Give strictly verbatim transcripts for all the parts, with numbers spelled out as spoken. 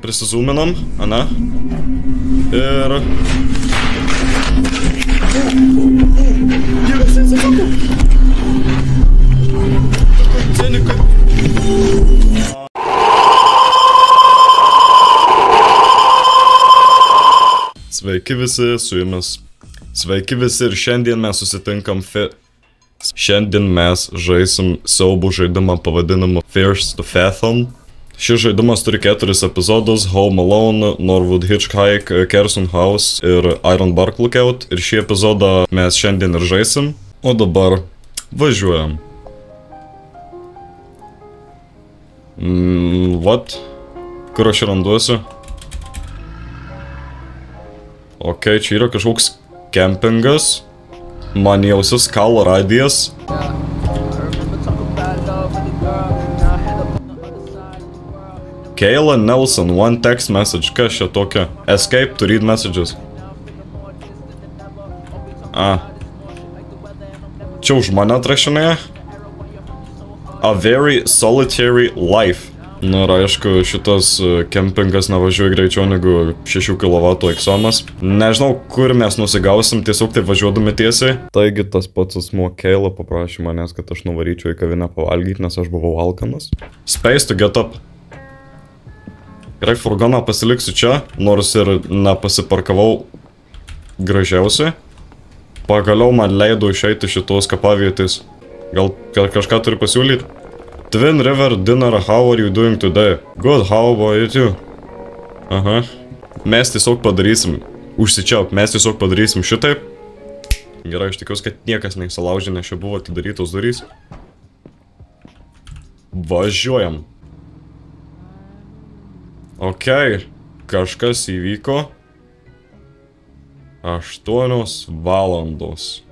prisizūminam, ane? Ir... Dievas, atsisako! Cenikai! Sveiki visi, su jumis. Sveiki visi ir šiandien mes susitinkam fi... Šiandien mes žaisim siaubų žaidimą pavadinimu Fears to Fathom. Šis žaidimas turi keturis epizodus: Home Alone, Norwood Hitchhike, Carson House ir Iron Bark Lookout. Ir šį epizodą mes šiandien ir žaisim. O dabar važiuojam. Mm, what? Kur aš randuosiu? Ok, čia yra kažkoks kempingas. Man jausis kalo radijas. Kayla Nelson, one text message. Kas čia tokia? Escape to read messages. A. Čia už mane atrašinėja? A very solitary life. Na ir aišku, šitas kempingas nevažiuoja greičiau negu šešių kilovatų eksomas. Nežinau, kur mes nusigausim, tiesiog tai važiuodami tiesiai. Taigi tas pats asmuo Kayla paprašė manęs, kad aš nuvaryčiau į kavinę pavalgyti, nes aš buvau alkanas. Space to get up. Gerai, furgoną pasiliksiu čia, nors ir nepasiparkavau gražiausiai. Pagaliau man leido išeiti šitos kapavietės. Gal kažką turi pasiūlyti? Twin River Dinner, how are you doing today? Good, how about you? Aha. Mes tiesiog padarysim. Užsičiauk, mes tiesiog padarysim šitaip. Gerai, aš tikiuosi, kad niekas neįsilaužė, nes čia buvo atidarytos durys. Važiuojam. Ok, kažkas įvyko. Aštuonios valandos.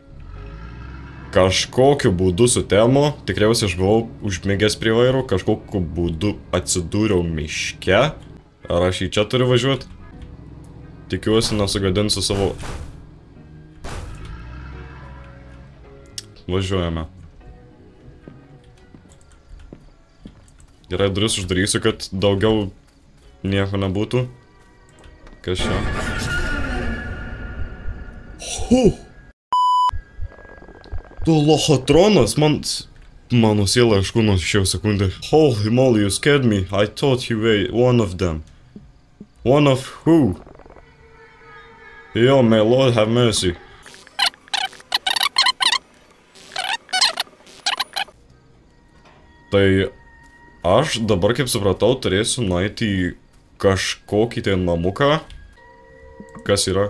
Kažkokiu būdu sutemo, tikriausiai aš buvau užmigęs prie vairo, kažkokiu būdu atsidūriau miške. Ar aš į čia turiu važiuoti? Tikiuosi nesugadinsiu savo... Važiuojame. Gerai, duris uždarysiu, kad daugiau nieko nebūtų. Kas čia? Huh! Tu lochotronas, man... Mano siela iš kūno išėjo sekundę. Holy moly, you scared me. I thought you were one of them. One of who? Yo, may Lord have mercy. Tai aš dabar, kaip supratau, turėsiu nueiti į kažkokį tai namuką. Kas yra?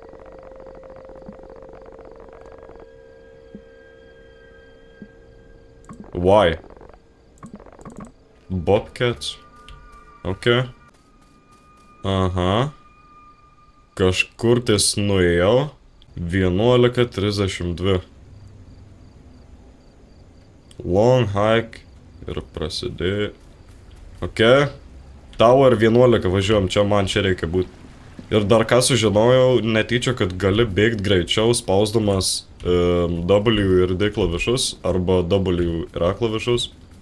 Why? Bobcats? Ok. Aha. Kažkur ties nuėjau. vienuolika trisdešimt dvi. Long hike. Ir prasidėjo. Ok. Tower vienuolika važiuojam, čia man čia reikia būti. Ir dar ką sužinojau, netyčia, kad gali bėgti greičiau spausdamas um, W ir D klavišus, arba W ir A klavišus.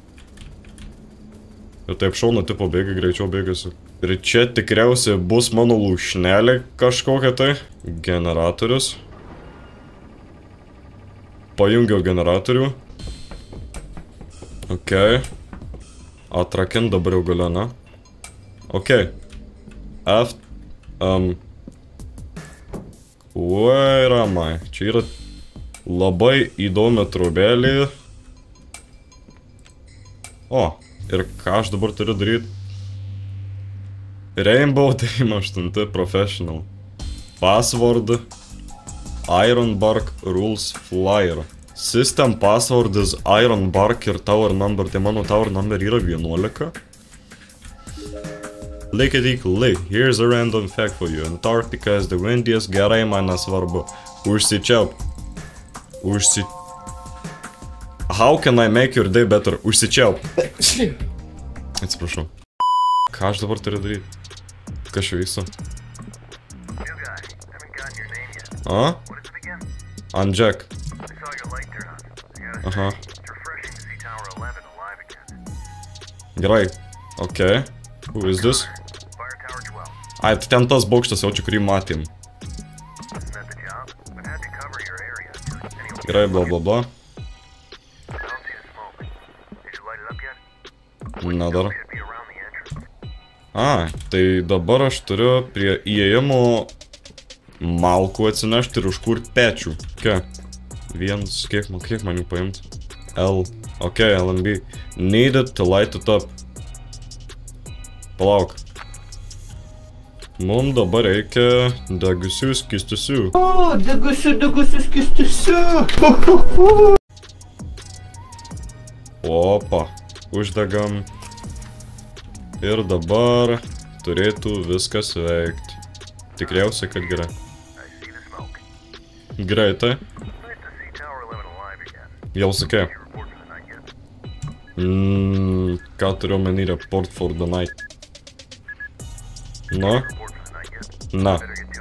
Ir taip šauna tipo bėgi, greičiau bėgasi. Ir čia tikriausiai bus mano lūšnelė kažkokia tai. Generatorius. Pajungiau generatorių. Ok. Atrakint dabar jau galiu, ne? Ok. F. Um, where am I? Čia yra labai įdomi trubelė. O, ir ką aš dabar turiu daryti? Rainbow devyniasdešimt aštuoni Professional. Password Iron Bark Rules Flyer. System password is Iron Bark ir tower number. Tai mano tower number yra vienuolika. Likity-kly, here's a random fact for you. Antarctica is the windiest, gerai, man nesvarbu. Užsičiauk. Užsi... How can I make your day better? Užsičiauk. Atsiprašau. Ką aš dabar turiu daryti? Kas čia vyksta? A? Ant Jack. Aha. Gerai. Okay. Who is this? Ai, tai ten tas bokštas jau čia, kurį matėm. Gerai, bla bla bla. Na dar. A, tai dabar aš turiu prie įėjimo malkų atsinešti ir užkurt pečių. Ką? Vienas, kiek man, kiek man jų paimt? L. Ok, L M B. Needed to light it up. Palauk. Mums dabar reikia degusių skistusių. O, degusių, degusių skistusių. Opa. Uždegam. Ir dabar turėtų viskas veikti. Tikriausiai, kad gerai. Greitai. Jau sakė. Mm, ką turiu omeny report for the night? Na? Na.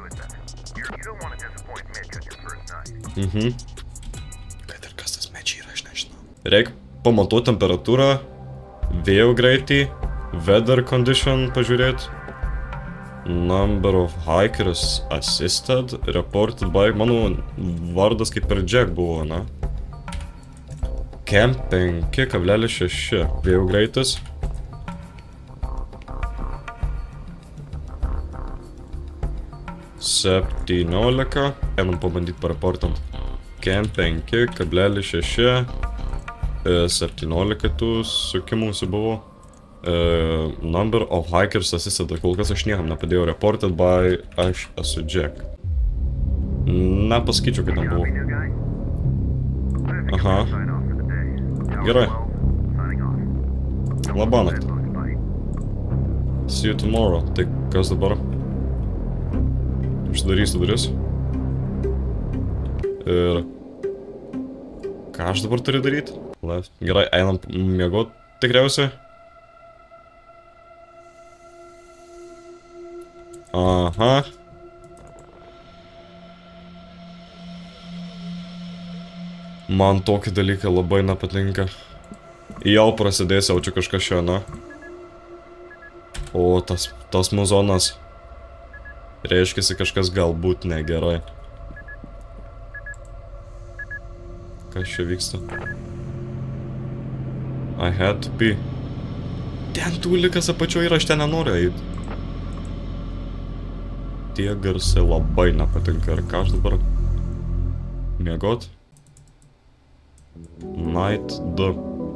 Mhm. Kad ir kas tas mečiai yra, aš nežinau. Reik pamatuoti temperatūrą, vėjo greitį, weather condition pažiūrėti. Number of hikers assisted, reported by, mano vardas kaip ir Jack buvo, na? Camp penki kablelis šeši, vėjo greitis. septyniolika, einam pabandyti pareportant. Camp penki kablelis šeši, septyniolika tų sukimusi buvo. Uh, number of hikers assisted, kol kas aš niekam nepadėjau, reported by, aš esu Jack. Nepasakyčiau, kad ten buvo. Aha. Gerai. Labanakt. See you tomorrow. Tai kas dabar? Uždarysiu duris. Ir... Ką aš dabar turiu daryti? Left. Gerai, einam miegot tikriausiai. Aha. Man tokie dalykai labai nepatinka. Jau prasidės jau čia kažkas šiandien. O tas, tas muzonas. Reiškiasi kažkas galbūt negerai. Kas čia vyksta? I had to pee. Ten tūlikas apačioje ir aš ten nenoriu eiti. Tie garsai labai nepatinka. Ir ką aš dabar? Miegot? Night du.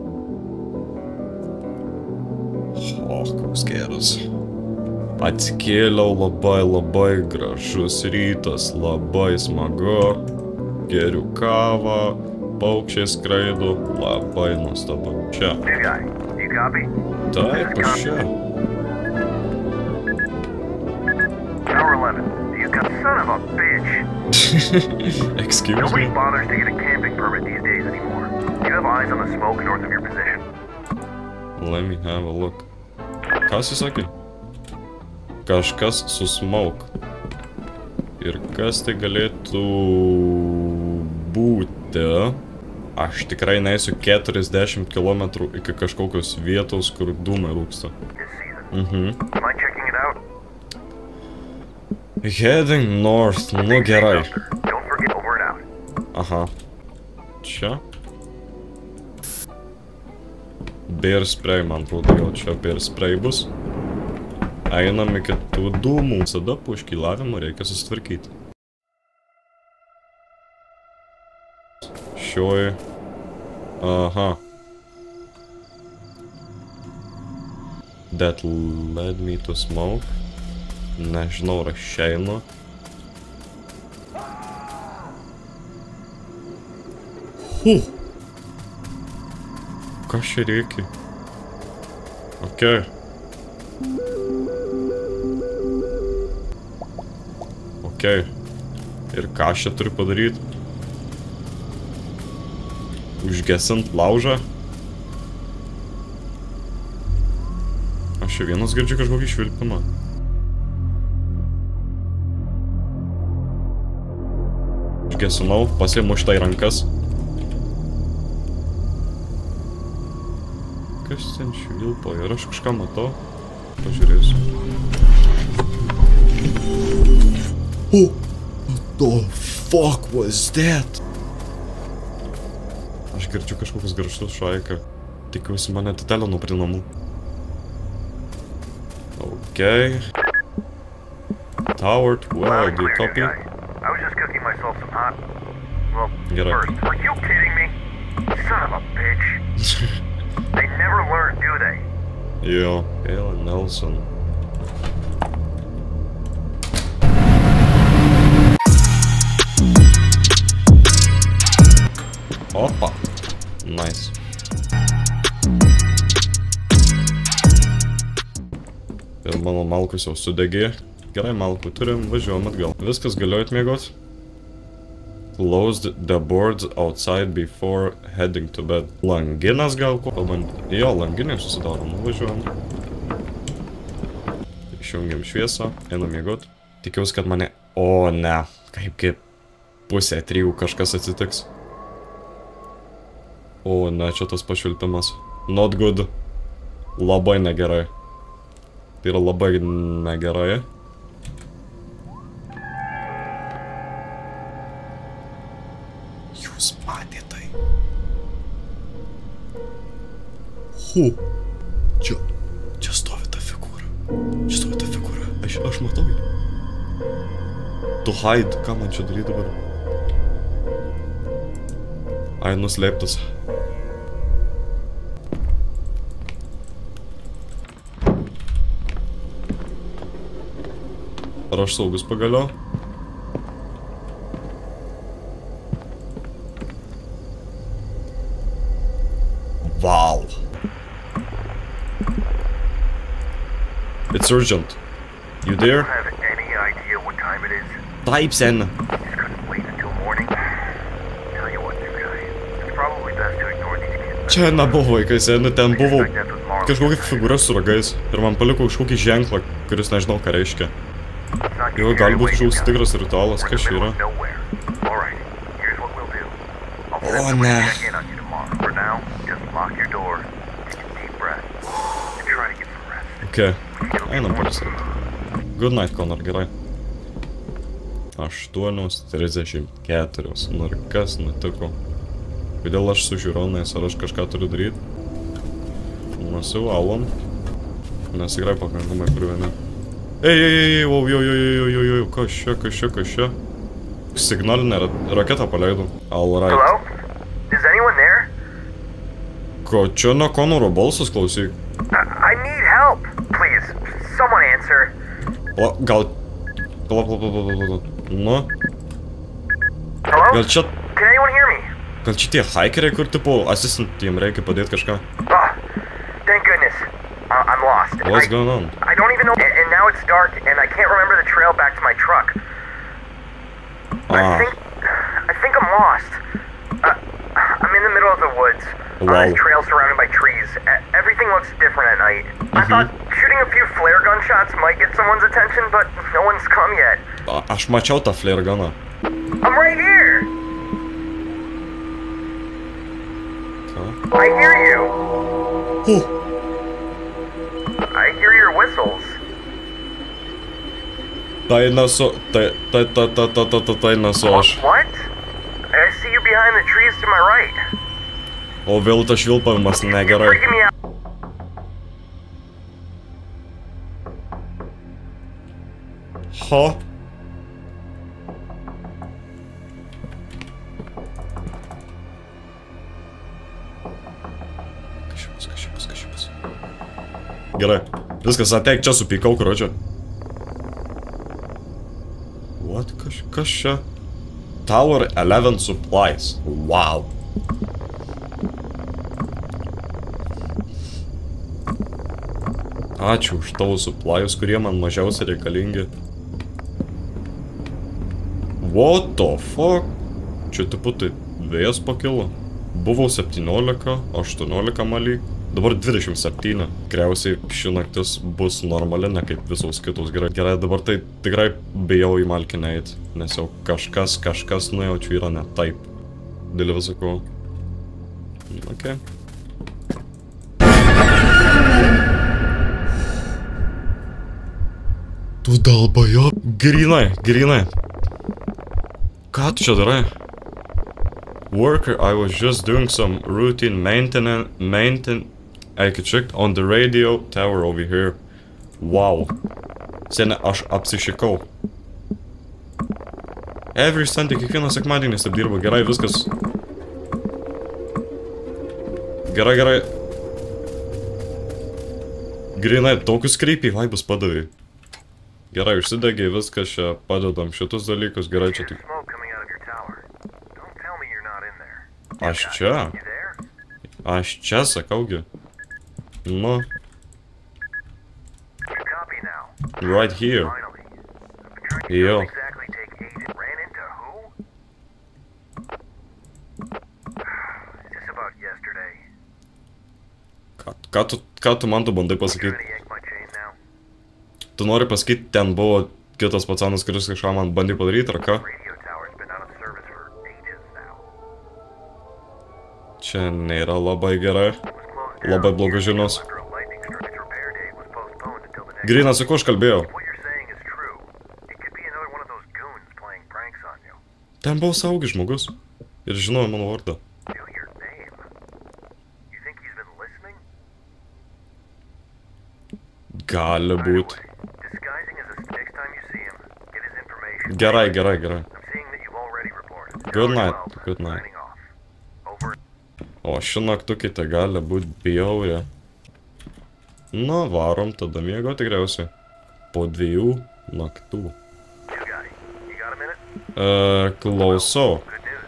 O, koks geras. Atsikėliau, labai labai gražus rytas, labai smagu. Geriu kavą, paukščiai skraido, labai nuostabu. Čia. Taip, aš čia. Son of a bitch! Excuse Nobody me? bothers to get a camping permit these days anymore. You have eyes on the smoke north of your position. Let me have a look. Kas jis sakė? Kažkas su smoke. Ir kas tai galėtų būti? Aš tikrai neįsiu keturiasdešimt kilometrų iki kažkokios vietos, kur dūmai rūksta. Mhm. Am I checking it out? Heading north, nu gerai. Don't forget over and out. Aha. Čia? Bear spray, man atrodo, gal čia bear spray bus. Einam iki tų dūmų. Visada po iškylavimo reikia susitvarkyti. Šioj. Aha. That led me to smoke. Nežinau, ar aš einu. Huh. Kas čia reikia? Okei. Okei. Ir ką aš čia turiu padaryti? Užgesint laužą? Aš čia vienas girdžiu kažkokį švilpimą. Užgesinau, pasiimu šitą į rankas. Kas ten švilpo? Ir aš kažką matau. Pažiūrėsiu. Oh, what the fuck was that? Aš girdžiu kažkokius garštus šaiką. Tikiuosi mane atelino prie namų. Okay. Tower twelve, do you copy? I was just cooking myself some hot... Well, Get up. first, are you kidding me? Son of a bitch. They never learn, do they? Jo, Alan Nelson. Opa. Nice. Ir mano malkus jau sudegė. Gerai, malkų turim, važiuojam atgal. Viskas galiu atmiegot. Closed the boards outside before heading to bed. Langinas gal ko kalbant. Jo, langinė susidaro, nu važiuojam. Išjungiam šviesą, einam miegot. Tikiausi, kad mane... O, ne. Kaip kaip pusė trijų kažkas atsitiks. O, ne, čia tas pašvilpimas. Not good. Labai negerai. Tai yra labai negerai. Jūs matė tai. Hu. Čia. Čia stovi ta figūra. Čia stovi ta figūra. Aš, aš matau jį. Tu hide. Ką man čia daryti dabar? Ai, nuslėptas. Ar aš saugus pagaliau? Wow. It's urgent. You there? I don't have any idea what time it is. Taip, sen. Just couldn't wait until morning. Tell you what, new guy. It's probably best to ignore these kids. Čia nebuvo vaikai, sen, ten buvo kažkokia figūra su ragais. Ir man paliko kažkokį ženklą, kuris nežinau ką reiškia. Jo, galbūt kažkoks tikras ritualas, kas čia yra. O, ne. Ok, einam palisėti. Good night, Connor, gerai. aštuonios trisdešimt keturios. Nu ir kas nutiko? Kodėl aš su žiūronais, ar aš kažką turiu daryti? Nusivalom. Nes tikrai pakankamai kruvini. Ei, ei, ei, wow, jo, jo, jo, jo, jo, jo, kas čia, kas čia, kas čia? Signalinę raketą paleidau. All right. Hello? Is anyone there? Ko čia nuo Conoro balsas klausyk? I, I need help. Please, someone answer. O, gal... Pala, pala, pala, pala, pala. Nu? Hello? Gal čia... Can anyone hear me? Gal čia tie haikeriai, kur tipo assistant, jiem reikia padėti kažką? Oh, thank goodness. Uh, I'm lost. What's I, going on? I don't even know, and, and now it's dark, and I can't remember the trail back to my truck. Ah. I think, I think I'm lost. Uh, I'm in the middle of the woods, Wow. on this trail surrounded by trees. E- everything looks different at night. I Mhm. thought shooting a few flare gun shots might get someone's attention, but no one's come yet. A, aš mačiau tą flare guną. I'm right here. Ką? I hear you. Huh. I hear your whistles. Tai nesu... Tai... Tai... Tai... Tai... Tai... Tai... Tai... Tai nesu aš. What? I see you behind the trees to my right. O vėl tas švilpavimas You're negerai. freaking me out. Ha? Kas čia bus, kas čia bus, kas čia bus? Gerai. Viskas, ateik čia supykau, kročia. What? Kas, kas čia? Tower eleven supplies. Wow. Ačiū už tavo supplies, kurie man mažiausiai reikalingi. What the fuck? Čia tipo tai vėjas pakilo. Buvo septyniolika, aštuoniolika maly. Dabar dvidešimt septyni. Tikriausiai ši naktis bus normali, ne kaip visos kitos. Gerai, gerai, dabar tai tikrai bijau į malkinę eit. Nes jau kažkas, kažkas nujaučiu yra ne taip. Dėl visako. Ok. Tu dalbajo. Grinai, grinai. Ką tu čia darai? Worker, I was just doing some routine maintenance, maintain, I could check on the radio tower over here. Wow. Sene, aš apsišikau. Every Sunday, kiekvieną sekmadienį taip dirba. Gerai, viskas. Gerai, gerai. Grinai, tokius creepy vibes padavai. Gerai, užsidegiai viskas čia, padedam šitus dalykus, gerai čia tik. Aš čia? Aš čia, sakaugi. Nu. Right here. Jo. Ką, ką, tu, ką tu man tu bandai pasakyti? Tu nori pasakyti, ten buvo kitas pacanas, kuris kažką man bandė padaryti, ar ką? Čia nėra labai gerai. Labai blogas žinios. Grina, su kuo aš kalbėjau? Ten buvo saugi žmogus. Ir žinojo mano vardą. Gali būt. Gerai, gerai, gerai. Good night, good night. O ši naktukė tai gali būt bjauri. Na, varom tada miego tikriausiai. Po dviejų naktų. Uh, klausau.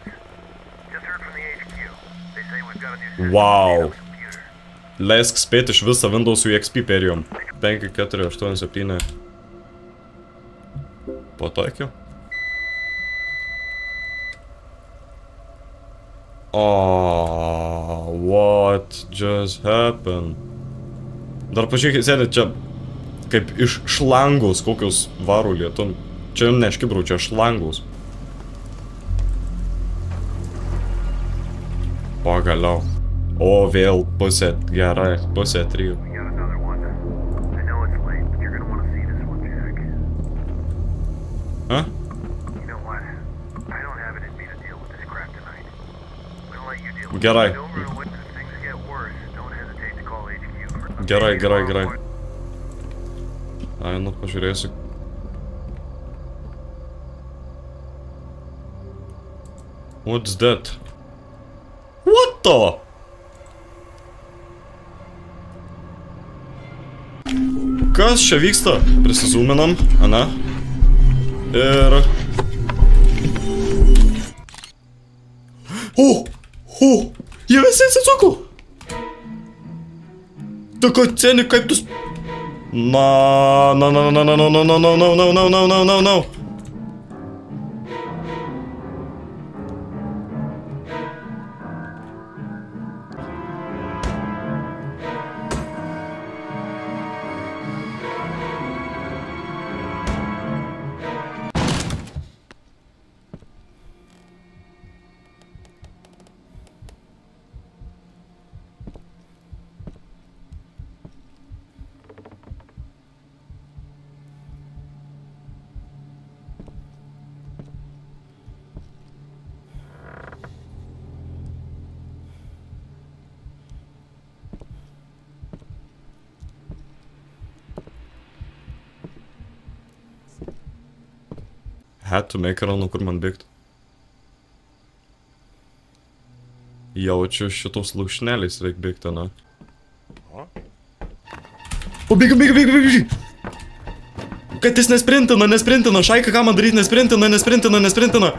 Wow. Leisk spėti iš visą Windows U X P perėjom. penki, keturi, aštuoni, septyni. Pataikiau. Oh, what just happened? Dar pažiūrėkit, sėdė čia kaip iš šlangos kokios varų lietum. Čia ne škibrau, čia šlangos. Pagaliau. O, vėl pusė, gerai, pusė trijų. Huh? Gerai. Gerai, gerai, gerai. Ai, nu, pažiūrėsiu. What's that? What the? Kas čia vyksta? Prisizūminam, ane? Ir... O! O! Jie visi atsisuko! Tak atseni, kaip tu... Na, na, na, na, na, na, na, na, na, na, na, na, na, na, na, na. Had to make a run, kur man bėgti. Jaučiu šitos lūšneliais reik bėgti, na. O, bėgam, bėgam, bėgam, bėgam! Kad jis nesprintina, nesprintina, šaika, ką man daryti, nesprintina, nesprintina, nesprintina.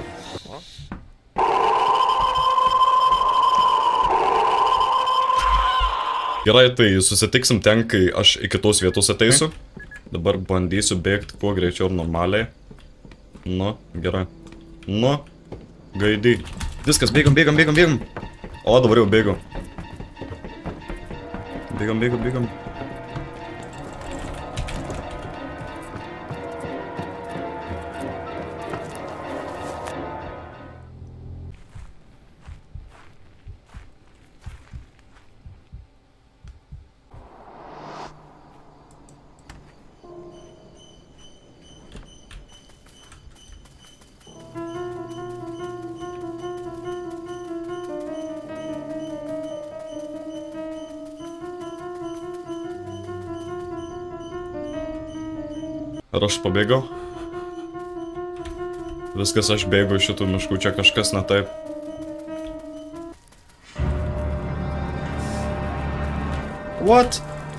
Gerai, tai susitiksim ten, kai aš iki tos vietos ateisiu. Dabar bandysiu bėgti kuo greičiau ir normaliai. Nu, gerai. Nu, gaidai. Viskas, bėgam, bėgam, bėgam, bėgam. O, dabar jau bėgam. Bėgam, bėgam, bėgam. Ar aš pabėgau? Viskas, aš bėgu iš šitų miškų, čia kažkas ne taip. What?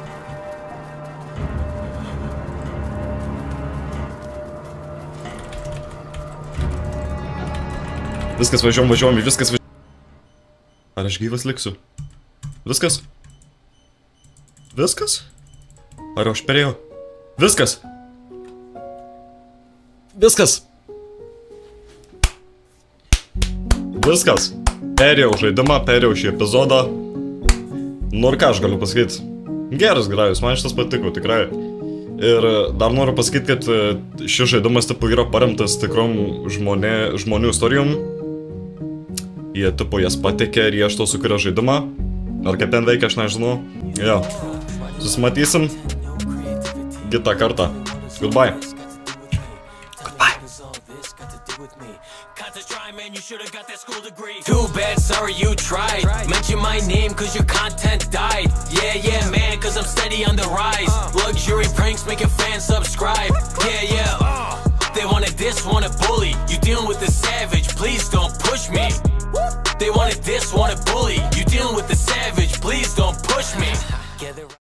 Viskas, važiuom, važiuom, viskas važiuom. Ar aš gyvas liksiu? Viskas? Viskas? Ar aš perėjau? Viskas! Viskas! Viskas! Perėjau žaidimą, perėjau šį epizodą. Nu ir ką aš galiu pasakyti? Geras grajus, man šitas patiko, tikrai. Ir dar noriu pasakyti, kad šis žaidimas tipo yra paremtas tikrom žmonė, žmonių istorijom. Jie tipo jas patekė ir jie iš to sukuria žaidimą. Ar kaip ten veikia, aš nežinau. Jo. Susimatysim kitą kartą. Goodbye. Too bad, sorry you tried. Mention my name cause your content died. Yeah, yeah, man, cause I'm steady on the rise. Luxury pranks making fans subscribe. Yeah, yeah, uh, they wanna diss, wanna bully. You dealing with a savage, please don't push me.